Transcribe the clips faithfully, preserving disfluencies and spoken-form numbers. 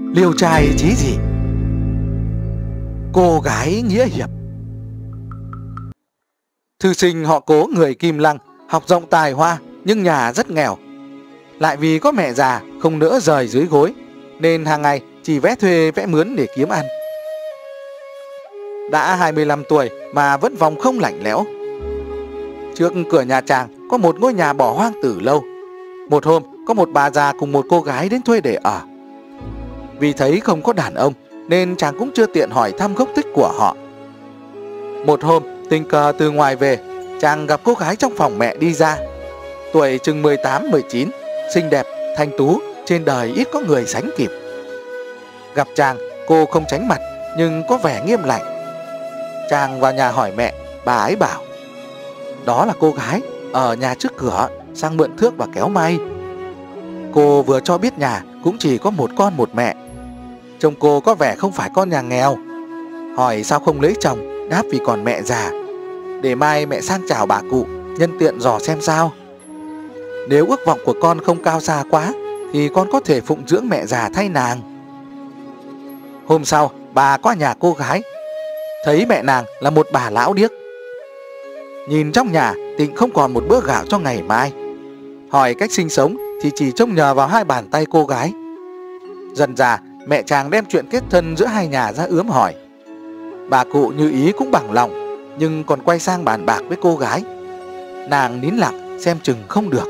liêu trai chí gì? Cô gái nghĩa hiệp. Thư sinh họ Cố người Kim Lăng, học rộng tài hoa nhưng nhà rất nghèo. Lại vì có mẹ già không nỡ rời dưới gối, nên hàng ngày chỉ vẽ thuê vẽ mướn để kiếm ăn. Đã hai mươi lăm tuổi mà vẫn vòng không lạnh lẽo. Trước cửa nhà chàng có một ngôi nhà bỏ hoang từ lâu. Một hôm có một bà già cùng một cô gái đến thuê để ở. Vì thấy không có đàn ông nên chàng cũng chưa tiện hỏi thăm gốc tích của họ. Một hôm tình cờ từ ngoài về, chàng gặp cô gái trong phòng mẹ đi ra. Tuổi chừng mười tám mười chín, xinh đẹp, thanh tú, trên đời ít có người sánh kịp. Gặp chàng, cô không tránh mặt nhưng có vẻ nghiêm lạnh. Chàng vào nhà hỏi mẹ, bà ấy bảo: đó là cô gái ở nhà trước cửa sang mượn thước và kéo may. Cô vừa cho biết nhà cũng chỉ có một con một mẹ. Trông cô có vẻ không phải con nhà nghèo. Hỏi sao không lấy chồng, đáp vì còn mẹ già. Để mai mẹ sang chào bà cụ, nhân tiện dò xem sao. Nếu ước vọng của con không cao xa quá thì con có thể phụng dưỡng mẹ già thay nàng. Hôm sau bà qua nhà cô gái, thấy mẹ nàng là một bà lão điếc. Nhìn trong nhà Tịnh không còn một bữa gạo cho ngày mai. Hỏi cách sinh sống thì chỉ trông nhờ vào hai bàn tay cô gái. Dần dà mẹ chàng đem chuyện kết thân giữa hai nhà ra ướm hỏi. Bà cụ như ý cũng bằng lòng, nhưng còn quay sang bàn bạc với cô gái. Nàng nín lặng xem chừng không được.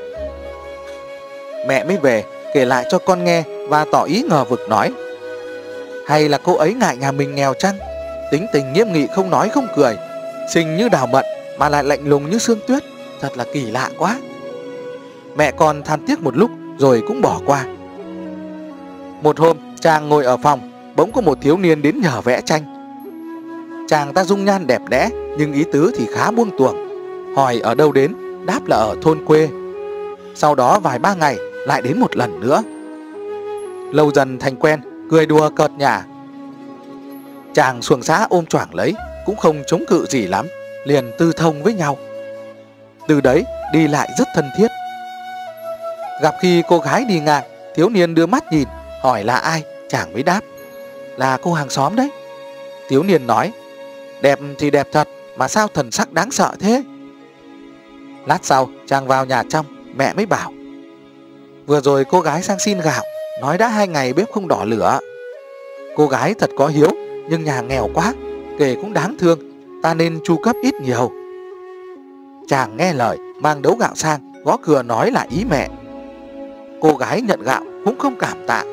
Mẹ mới về kể lại cho con nghe và tỏ ý ngờ vực nói: hay là cô ấy ngại nhà mình nghèo chăng? Tính tình nghiêm nghị không nói không cười, xinh như đào mận mà lại lạnh lùng như sương tuyết, thật là kỳ lạ quá. Mẹ con than tiếc một lúc rồi cũng bỏ qua. Một hôm chàng ngồi ở phòng, bỗng có một thiếu niên đến nhờ vẽ tranh. Chàng ta dung nhan đẹp đẽ nhưng ý tứ thì khá buông tuồng. Hỏi ở đâu đến, đáp là ở thôn quê. Sau đó vài ba ngày lại đến một lần nữa. Lâu dần thành quen, cười đùa cợt nhả. Chàng xuồng xã ôm choàng lấy, cũng không chống cự gì lắm, liền tư thông với nhau. Từ đấy đi lại rất thân thiết. Gặp khi cô gái đi ngang, thiếu niên đưa mắt nhìn, hỏi là ai, chàng mới đáp: là cô hàng xóm đấy. Thiếu niên nói: đẹp thì đẹp thật, mà sao thần sắc đáng sợ thế? Lát sau chàng vào nhà trong, mẹ mới bảo: vừa rồi cô gái sang xin gạo, nói đã hai ngày bếp không đỏ lửa. Cô gái thật có hiếu, nhưng nhà nghèo quá, kể cũng đáng thương, ta nên chu cấp ít nhiều. Chàng nghe lời, mang đấu gạo sang, gõ cửa nói là ý mẹ. Cô gái nhận gạo cũng không cảm tạ.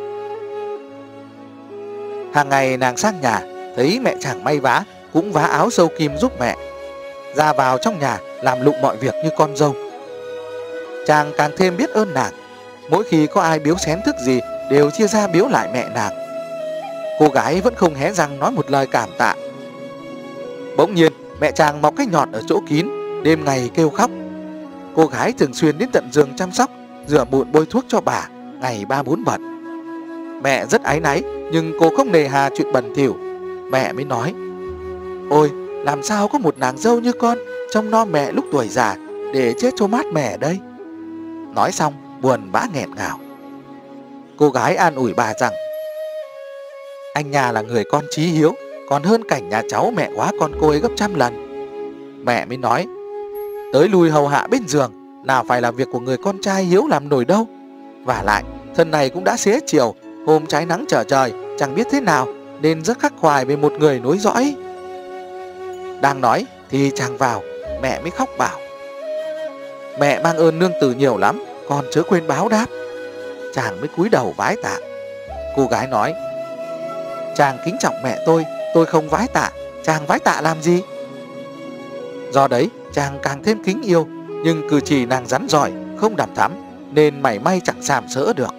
Hàng ngày nàng sang nhà, thấy mẹ chàng may vá, cũng vá áo sâu kim giúp mẹ. Ra vào trong nhà làm lụng mọi việc như con dâu. Chàng càng thêm biết ơn nàng. Mỗi khi có ai biếu xén thức gì đều chia ra biếu lại mẹ nàng. Cô gái vẫn không hé răng nói một lời cảm tạ. Bỗng nhiên mẹ chàng mọc cái nhọt ở chỗ kín, đêm ngày kêu khóc. Cô gái thường xuyên đến tận giường chăm sóc, rửa mụn bôi thuốc cho bà, ngày ba bốn bận. Mẹ rất áy náy, nhưng cô không nề hà chuyện bẩn thỉu. Mẹ mới nói: ôi, làm sao có một nàng dâu như con trông nom mẹ lúc tuổi già, để chết cho mát mẻ đây. Nói xong buồn bã nghẹn ngào. Cô gái an ủi bà rằng: anh nhà là người con chí hiếu, còn hơn cảnh nhà cháu mẹ quá con cô ấy gấp trăm lần. Mẹ mới nói: tới lui hầu hạ bên giường, nào phải là việc của người con trai hiếu làm nổi đâu. Vả lại thân này cũng đã xế chiều, hôm trái nắng trở trời, chẳng biết thế nào, nên rất khắc khoải về một người nối dõi. Đang nói thì chàng vào, mẹ mới khóc bảo: mẹ mang ơn nương tử nhiều lắm, con chớ quên báo đáp. Chàng mới cúi đầu vái tạ. Cô gái nói: chàng kính trọng mẹ tôi, tôi không vái tạ, chàng vái tạ làm gì? Do đấy chàng càng thêm kính yêu, nhưng cử chỉ nàng rắn giỏi, không đằm thắm, nên mảy may chẳng sàm sỡ được.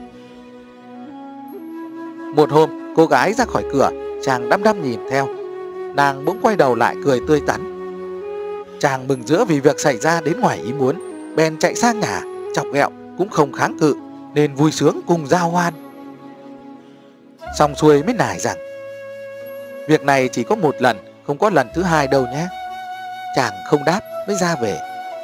Một hôm cô gái ra khỏi cửa, chàng đăm đăm nhìn theo. Nàng bỗng quay đầu lại cười tươi tắn. Chàng mừng rỡ vì việc xảy ra đến ngoài ý muốn, bèn chạy sang nhà, chọc ghẹo cũng không kháng cự, nên vui sướng cùng giao hoan. Xong xuôi mới nài rằng: việc này chỉ có một lần, không có lần thứ hai đâu nhé. Chàng không đáp mới ra về.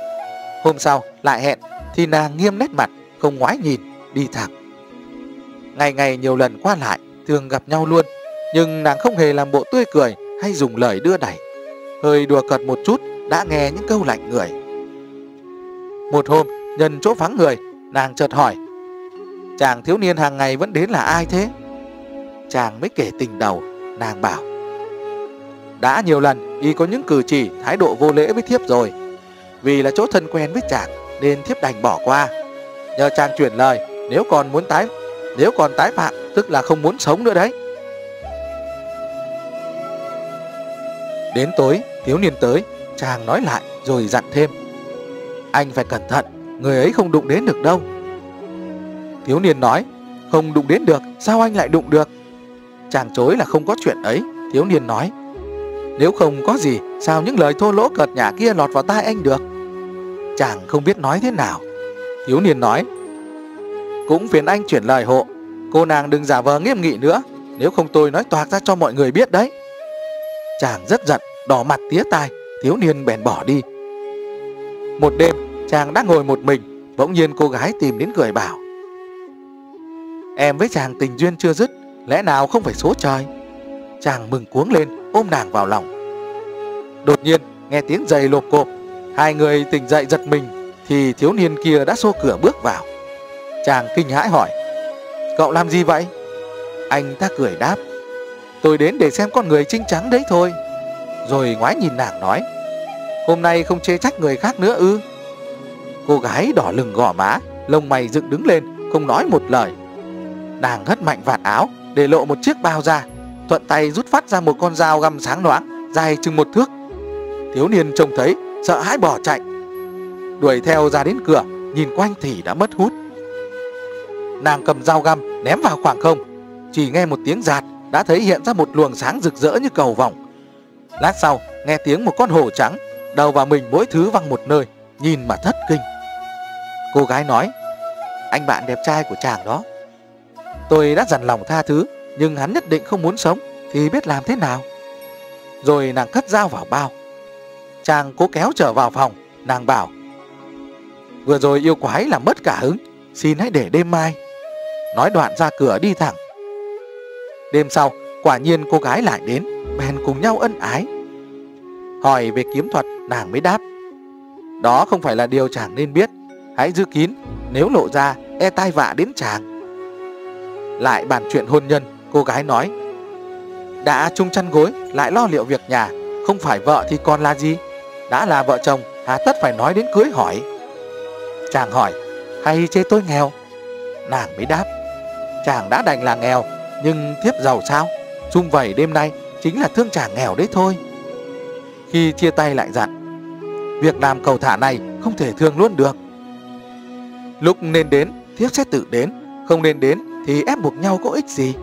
Hôm sau lại hẹn thì nàng nghiêm nét mặt, không ngoái nhìn, đi thẳng. Ngày ngày nhiều lần qua lại, thường gặp nhau luôn, nhưng nàng không hề làm bộ tươi cười hay dùng lời đưa đẩy. Hơi đùa cợt một chút đã nghe những câu lạnh người. Một hôm, nhân chỗ vắng người, nàng chợt hỏi: chàng thiếu niên hàng ngày vẫn đến là ai thế? Chàng mới kể tình đầu. Nàng bảo: đã nhiều lần y có những cử chỉ thái độ vô lễ với thiếp rồi. Vì là chỗ thân quen với chàng nên thiếp đành bỏ qua. Nhờ chàng chuyển lời, nếu còn muốn tái Nếu còn tái phạm tức là không muốn sống nữa đấy. Đến tối, thiếu niên tới, chàng nói lại rồi dặn thêm: anh phải cẩn thận, người ấy không đụng đến được đâu. Thiếu niên nói: không đụng đến được, sao anh lại đụng được? Chàng chối là không có chuyện ấy. Thiếu niên nói: nếu không có gì, sao những lời thô lỗ cợt nhả kia lọt vào tai anh được? Chàng không biết nói thế nào. Thiếu niên nói: cũng phiền anh chuyển lời hộ, cô nàng đừng giả vờ nghiêm nghị nữa, nếu không tôi nói toạc ra cho mọi người biết đấy. Chàng rất giận, đỏ mặt tía tai. Thiếu niên bèn bỏ đi. Một đêm, chàng đang ngồi một mình, bỗng nhiên cô gái tìm đến cười bảo: em với chàng tình duyên chưa dứt, lẽ nào không phải số trời? Chàng mừng cuống lên, ôm nàng vào lòng. Đột nhiên nghe tiếng giày lộp cộp, hai người tỉnh dậy giật mình thì thiếu niên kia đã xô cửa bước vào. Chàng kinh hãi hỏi: cậu làm gì vậy? Anh ta cười đáp: tôi đến để xem con người trinh trắng đấy thôi. Rồi ngoái nhìn nàng nói: hôm nay không chê trách người khác nữa ư? Cô gái đỏ lừng gò má, lông mày dựng đứng lên, không nói một lời. Nàng hất mạnh vạt áo, để lộ một chiếc bao ra, thuận tay rút phát ra một con dao găm sáng loáng, dài chừng một thước. Thiếu niên trông thấy, sợ hãi bỏ chạy. Đuổi theo ra đến cửa, nhìn quanh thì đã mất hút. Nàng cầm dao găm ném vào khoảng không, chỉ nghe một tiếng rạt đã thấy hiện ra một luồng sáng rực rỡ như cầu vồng. Lát sau nghe tiếng một con hổ trắng, đầu và mình mỗi thứ văng một nơi, nhìn mà thất kinh. Cô gái nói: anh bạn đẹp trai của chàng đó. Tôi đã dằn lòng tha thứ, nhưng hắn nhất định không muốn sống, thì biết làm thế nào? Rồi nàng cất dao vào bao. Chàng cố kéo trở vào phòng. Nàng bảo: vừa rồi yêu quái làm mất cả hứng, xin hãy để đêm mai. Nói đoạn ra cửa đi thẳng. Đêm sau, quả nhiên cô gái lại đến, bèn cùng nhau ân ái. Hỏi về kiếm thuật, nàng mới đáp: đó không phải là điều chàng nên biết, hãy giữ kín, nếu lộ ra e tai vạ đến chàng. Lại bàn chuyện hôn nhân, cô gái nói: đã chung chăn gối lại lo liệu việc nhà, không phải vợ thì còn là gì? Đã là vợ chồng, hà tất phải nói đến cưới hỏi? Chàng hỏi: hay chê tôi nghèo? Nàng mới đáp: chàng đã đành là nghèo, nhưng thiếp giàu sao? Sum vầy đêm nay chính là thương chàng nghèo đấy thôi. Khi chia tay lại dặn: việc làm cầu thả này không thể thương luôn được. Lúc nên đến thiếp sẽ tự đến, không nên đến thì ép buộc nhau có ích gì.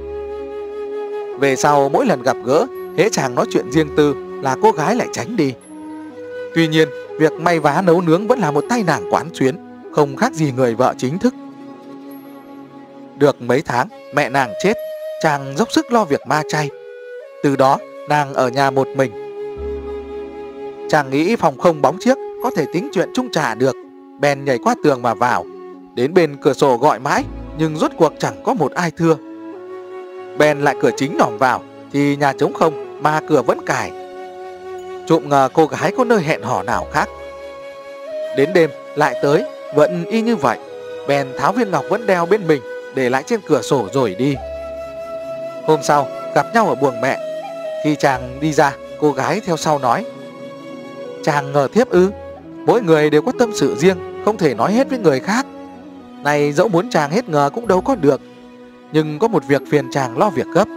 Về sau mỗi lần gặp gỡ, hễ chàng nói chuyện riêng tư là cô gái lại tránh đi. Tuy nhiên việc may vá nấu nướng vẫn là một tay nàng quán xuyến, không khác gì người vợ chính thức. Được mấy tháng, mẹ nàng chết, chàng dốc sức lo việc ma chay. Từ đó nàng ở nhà một mình. Chàng nghĩ phòng không bóng chiếc có thể tính chuyện chung trà được, bèn nhảy qua tường mà vào. Đến bên cửa sổ gọi mãi, nhưng rốt cuộc chẳng có một ai thưa. Bèn lại cửa chính đỏm vào, thì nhà trống không mà cửa vẫn cài. Trộm ngờ cô gái có nơi hẹn hò nào khác. Đến đêm lại tới, vẫn y như vậy. Bèn tháo viên ngọc vẫn đeo bên mình, để lại trên cửa sổ rồi đi. Hôm sau gặp nhau ở buồng mẹ. Khi chàng đi ra, cô gái theo sau nói: chàng ngờ thiếp ư? Mỗi người đều có tâm sự riêng, không thể nói hết với người khác. Này dẫu muốn chàng hết ngờ cũng đâu có được. Nhưng có một việc phiền chàng lo việc gấp.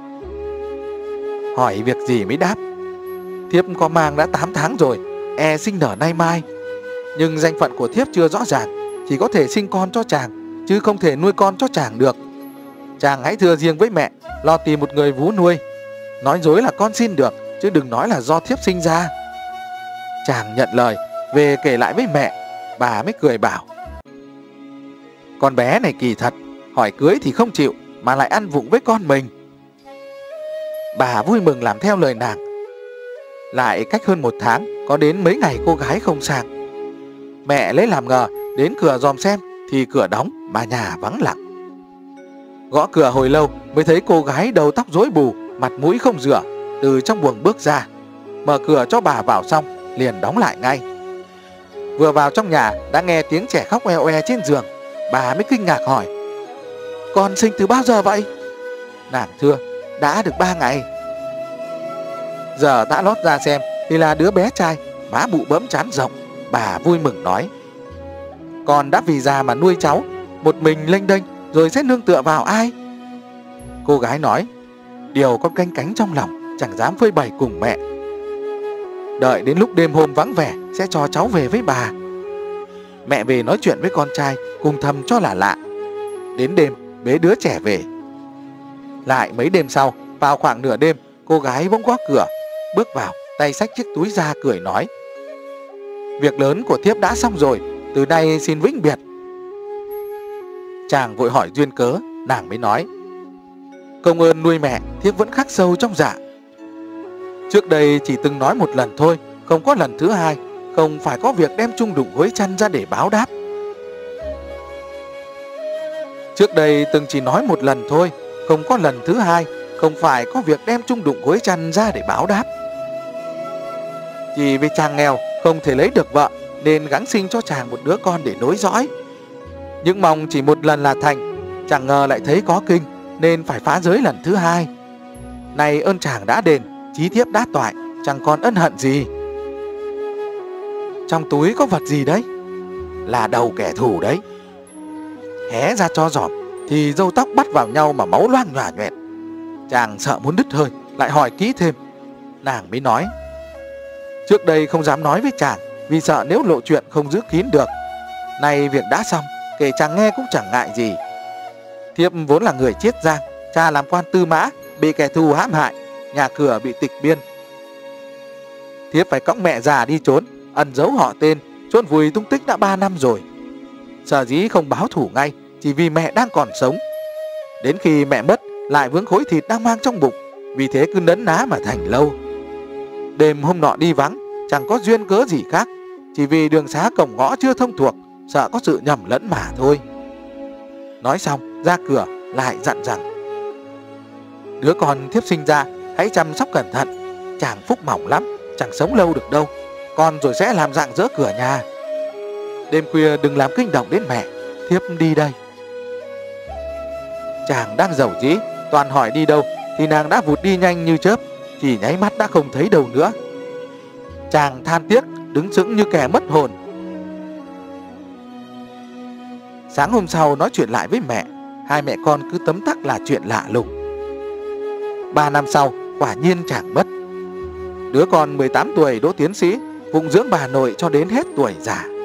Hỏi việc gì mới đáp: thiếp có mang đã tám tháng rồi, e sinh nở nay mai. Nhưng danh phận của thiếp chưa rõ ràng, chỉ có thể sinh con cho chàng, chứ không thể nuôi con cho chàng được. Chàng hãy thưa riêng với mẹ, lo tìm một người vú nuôi. Nói dối là con xin được, chứ đừng nói là do thiếp sinh ra. Chàng nhận lời, về kể lại với mẹ. Bà mới cười bảo: con bé này kỳ thật, hỏi cưới thì không chịu, mà lại ăn vụng với con mình. Bà vui mừng làm theo lời nàng. Lại cách hơn một tháng, có đến mấy ngày cô gái không sang. Mẹ lấy làm ngờ, đến cửa dòm xem thì cửa đóng mà nhà vắng lặng. Gõ cửa hồi lâu mới thấy cô gái đầu tóc rối bù, mặt mũi không rửa, từ trong buồng bước ra. Mở cửa cho bà vào xong liền đóng lại ngay. Vừa vào trong nhà đã nghe tiếng trẻ khóc oe oe trên giường. Bà mới kinh ngạc hỏi: Con sinh từ bao giờ vậy? Nàng thưa: Đã được ba ngày. Giờ đã lót ra xem thì là đứa bé trai, má bụ bẫm trán rộng. Bà vui mừng nói: Con đã vì già mà nuôi cháu, một mình lênh đênh rồi sẽ nương tựa vào ai? Cô gái nói: Điều con canh cánh trong lòng, chẳng dám phơi bày cùng mẹ. Đợi đến lúc đêm hôm vắng vẻ sẽ cho cháu về với bà. Mẹ về nói chuyện với con trai, cùng thầm cho là lạ. Đến đêm bế đứa trẻ về. Lại mấy đêm sau, vào khoảng nửa đêm, cô gái bỗng gõ cửa. Bước vào, tay xách chiếc túi ra cười nói: Việc lớn của thiếp đã xong rồi, từ nay xin vĩnh biệt. Chàng vội hỏi duyên cớ. Nàng mới nói: Công ơn nuôi mẹ thiếp vẫn khắc sâu trong dạ. Trước đây chỉ từng nói một lần thôi, không có lần thứ hai. Không phải có việc đem chung đụng gối chăn ra để báo đáp. Trước đây từng chỉ nói một lần thôi, không có lần thứ hai. Không phải có việc đem chung đụng gối chăn ra để báo đáp. Chỉ vì chàng nghèo không thể lấy được vợ, nên gắng sinh cho chàng một đứa con để nối dõi. Nhưng mong chỉ một lần là thành. Chẳng ngờ lại thấy có kinh, nên phải phá giới lần thứ hai. Này ơn chàng đã đền, chí thiếp đã toại, chẳng còn ân hận gì. Trong túi có vật gì đấy? Là đầu kẻ thù đấy. Hé ra cho giỏm thì râu tóc bắt vào nhau mà máu loang nhòa nhoẹn. Chàng sợ muốn đứt hơi, lại hỏi kỹ thêm. Nàng mới nói: Trước đây không dám nói với chàng, vì sợ nếu lộ chuyện không giữ kín được. Nay việc đã xong, kể chàng nghe cũng chẳng ngại gì. Thiếp vốn là người Chiết Giang, cha làm quan tư mã, bị kẻ thù hãm hại, nhà cửa bị tịch biên. Thiếp phải cõng mẹ già đi trốn, ẩn giấu họ tên, chôn vùi tung tích đã ba năm rồi. Sở dĩ không báo thủ ngay, chỉ vì mẹ đang còn sống. Đến khi mẹ mất, lại vướng khối thịt đang mang trong bụng, vì thế cứ nấn ná mà thành lâu. Đêm hôm nọ đi vắng, chẳng có duyên cớ gì khác, chỉ vì đường xá cổng ngõ chưa thông thuộc, sợ có sự nhầm lẫn mà thôi. Nói xong ra cửa lại dặn rằng: Đứa con thiếp sinh ra hãy chăm sóc cẩn thận. Chàng phúc mỏng lắm, chẳng sống lâu được đâu. Con rồi sẽ làm rạng rỡ cửa nhà. Đêm khuya đừng làm kinh động đến mẹ. Thiếp đi đây. Chàng đang giàu dĩ, toàn hỏi đi đâu, thì nàng đã vụt đi nhanh như chớp, chỉ nháy mắt đã không thấy đâu nữa. Chàng than tiếc, đứng sững như kẻ mất hồn. Sáng hôm sau nói chuyện lại với mẹ. Hai mẹ con cứ tấm tắc là chuyện lạ lùng. Ba năm sau, quả nhiên chàng mất. Đứa con mười tám tuổi đỗ tiến sĩ, phụng dưỡng bà nội cho đến hết tuổi già.